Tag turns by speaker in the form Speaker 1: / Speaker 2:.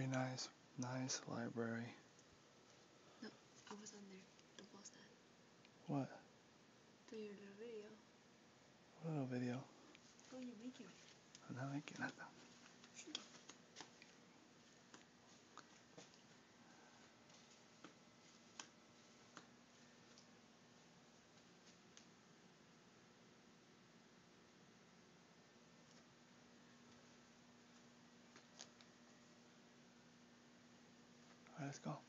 Speaker 1: nice, nice library.
Speaker 2: No, I was on there. Don't post that.
Speaker 1: What?
Speaker 2: Do your little video.
Speaker 1: What little video?
Speaker 2: Oh, you're making it.
Speaker 1: I'm not making it. Alright, let's go.